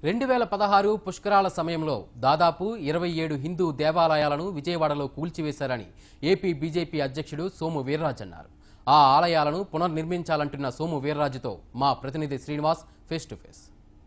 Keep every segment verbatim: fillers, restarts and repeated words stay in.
రెండు వేల పదహారు పుష్కరాల సమయంలో దాదాపు ఇరవై ఏడు హిందూ దేవాలయాలను విజయవాడలో కూల్చివేశారని ఏపీ బీజేపీ అధ్యక్షుడు సోము వీర్రాజు అన్నారు. ఆ ఆలయాలను పునర్నిర్మించాలంటున్న సోము వీర్రాజుతో మా ప్రతినిధి Srinivas face to face.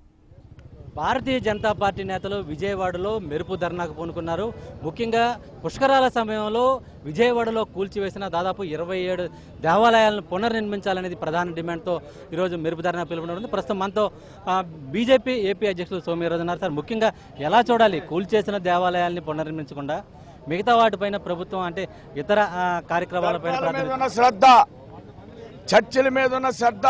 Bharatiya Janata party నేతలు విజయవాడలో మెరుపు ధర్నాకు పూనుకున్నారు. ముఖ్యంగా పుష్కరాల సమయంలో విజయవాడలో కూల్చివేసిన దాదాపు ఇరవై ఏడు దేవాలయాలను పునర్నిర్మించాలనేది ప్రధాన డిమాండ్తో ఈరోజు మెరుపు ధర్నా పిలుపునివ్వడం. ప్రస్తుతం మనతో బీజేపీ ఏపీ అధ్యక్షులు సోము వీర్రాజు ఉన్నారు. సార్, ముఖ్యంగా ఎలా చూడాలి కూల్చేసిన దేవాలయాల్ని పునర్నిర్మించకుండా మిగతా వాటిపైన ప్రభుత్వం అంటే ఇతర కార్యక్రమాలపైన శ్రద్ధ, చర్చిల మీద ఉన్న శ్రద్ధ,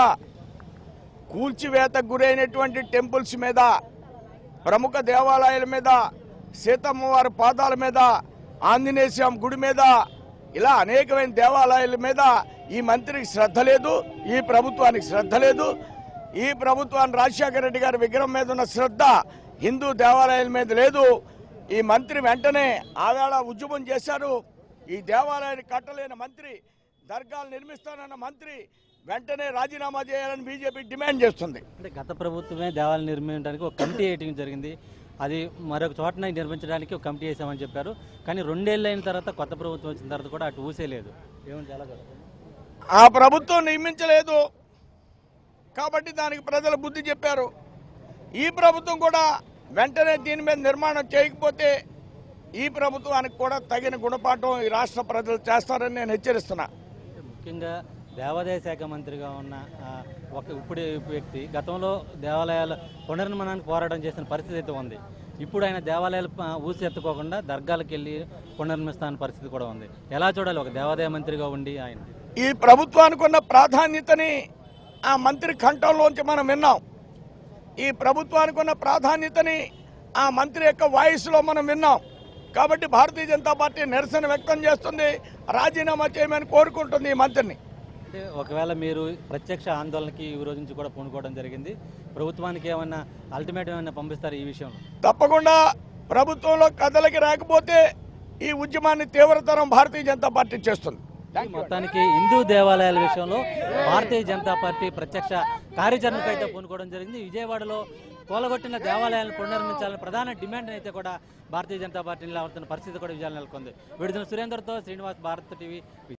కూల్చివేతకు గురైనటువంటి టెంపుల్స్ మీద, ప్రముఖ దేవాలయాల మీద, సీతమ్మ వారి పాదాల మీద, ఆంజనేయ స్వామి గుడి మీద, ఇలా అనేకమైన దేవాలయాల మీద ఈ మంత్రికి శ్రద్ధ లేదు, ఈ ప్రభుత్వానికి శ్రద్ధ లేదు. ఈ ప్రభుత్వాన్ని రాజశేఖర రెడ్డి గారి విగ్రహం మీద ఉన్న శ్రద్ధ హిందూ దేవాలయాల మీద లేదు. ఈ మంత్రి వెంటనే ఆవేళ ఉద్యమం చేశారు. ఈ దేవాలయాన్ని కట్టలేని మంత్రి, దర్గాలు నిర్మిస్తానన్న మంత్రి వెంటనే రాజీనామా చేయాలని బీజేపీ డిమాండ్ చేస్తుంది. అంటే గత ప్రభుత్వమే దేవాలయం నిర్మించడానికి ఒక కమిటీ వేయటం జరిగింది. అది మరొక చోటన నిర్మించడానికి ఒక కమిటీ వేసామని చెప్పారు. కానీ రెండేళ్ళు అయిన తర్వాత కొత్త ప్రభుత్వం వచ్చిన తర్వాత కూడా అటు ఊసేలేదు. ఏమని చాలా ఆ ప్రభుత్వం నిర్మించలేదు కాబట్టి దానికి ప్రజలు బుద్ధి చెప్పారు. ఈ ప్రభుత్వం కూడా వెంటనే దీని మీద నిర్మాణం చేయకపోతే ఈ ప్రభుత్వానికి కూడా తగిన గుణపాఠం ఈ రాష్ట్ర ప్రజలు చేస్తారని నేను హెచ్చరిస్తున్నా. ముఖ్యంగా దేవాదాయ శాఖ మంత్రిగా ఉన్న ఒక ఇప్పుడు వ్యక్తి గతంలో దేవాలయాల పునర్నిర్మాణానికి పోరాటం చేసిన పరిస్థితి అయితే ఉంది. ఇప్పుడు ఆయన దేవాలయాలు ఊసి ఎత్తుకోకుండా దర్గాలకు వెళ్ళి పునర్నిర్మిస్తాన పరిస్థితి కూడా ఉంది. ఎలా చూడాలి ఒక దేవాదాయ మంత్రిగా ఉండి ఆయన? ఈ ప్రభుత్వానికి ఉన్న ప్రాధాన్యతని ఆ మంత్రి కంఠంలోంచి మనం విన్నాం. ఈ ప్రభుత్వానికి ఉన్న ప్రాధాన్యతని ఆ మంత్రి యొక్క వాయిస్లో మనం విన్నాం. కాబట్టి భారతీయ జనతా పార్టీ నిరసన వ్యక్తం చేస్తుంది, రాజీనామా చేయమని కోరుకుంటుంది ఈ మంత్రిని. అంటే ఒకవేళ మీరు ప్రత్యక్ష ఆందోళనకి ఈ రోజు నుంచి కూడా పూనుకోవడం జరిగింది, ప్రభుత్వానికి ఏమన్నా అల్టిమేటం ఏమన్నా పంపిస్తారు ఈ విషయంలో? తప్పకుండా ప్రభుత్వంలో కథలకి రాకపోతే ఈ ఉద్యమాన్ని తీవ్రతరం భారతీయ జనతా పార్టీ చేస్తుంది. మొత్తానికి హిందూ దేవాలయాల విషయంలో భారతీయ జనతా పార్టీ ప్రత్యక్ష కార్యాచరణకు అయితే పూనుకోవడం జరిగింది. విజయవాడలో కూలగొట్టిన దేవాలయాలను పునర్నిర్మించాలని ప్రధాన డిమాండ్ అయితే కూడా భారతీయ జనతా పార్టీని అవుతున్న పరిస్థితి కూడా విజయాలు నెలకొంది. విడుదల సురేందర్తో శ్రీనివాస్, భారత్ టీవీ.